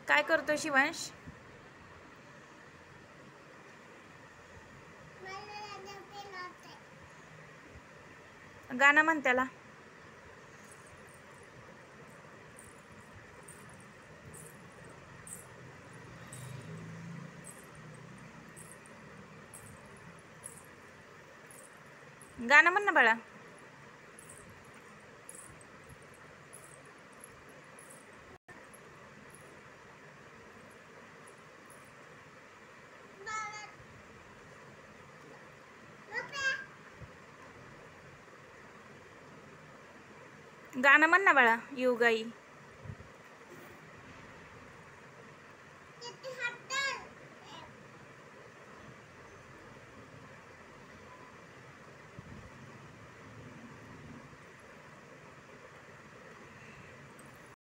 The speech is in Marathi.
काय करतोय शिवांश? गाणं म्हण त्याला. गाणं म्हण ना बाळा. गाणं म्हण ना बाळा. येऊ गाई.